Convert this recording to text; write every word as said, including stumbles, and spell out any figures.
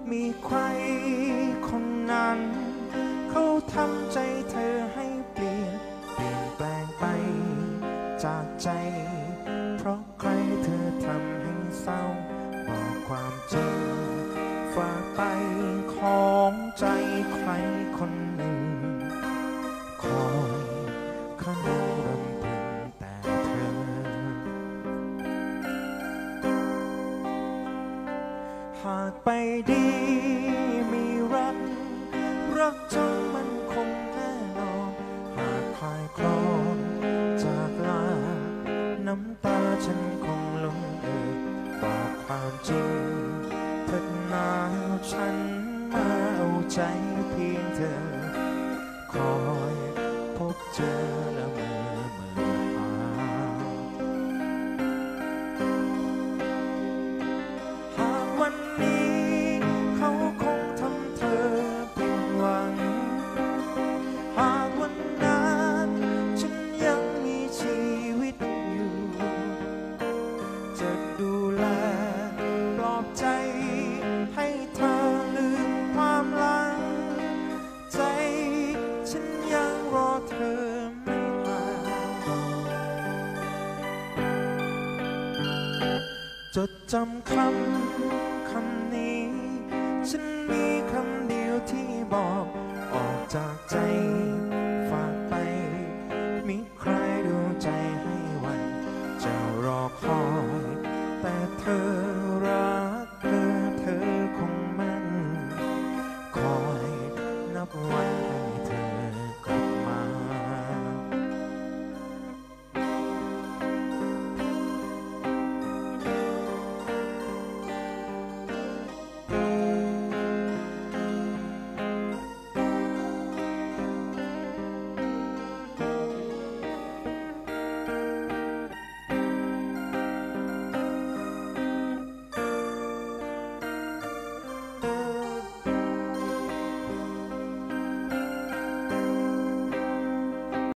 มีใครคนนั้นเขาทำใจเธอให้เปลี่ยนเปลี่ยนแปลงไปจากใจเพราะใครเธอทำให้เศร้าบอกความจริงฝากไปของใจใครคนหนึ่งคอยขนมรำพึงแต่เธอหากไปดีมีรักรักจนมันคงแน่นอนหากคลายคลอนจากลาน้ำตาฉันคงลงเอ่ยบอกความจริงเถิดหนาวฉันมาเอาใจเพียงเธอคอยพบเจอแล้วเมื่อเมื่อหาหากวันนี้เขาคงทำเธอผิดหวังหากวันนั้นฉันยังมีชีวิตอยู่จะดูแลปลอบใจให้เธอลืมความหลังใจฉันยังรอเธอไม่ห่างจดจำคำคำนี้ฉันมีคำเดียวที่บอกออกจากใจฝากไปมีใครดูใจให้วันจะรอคอย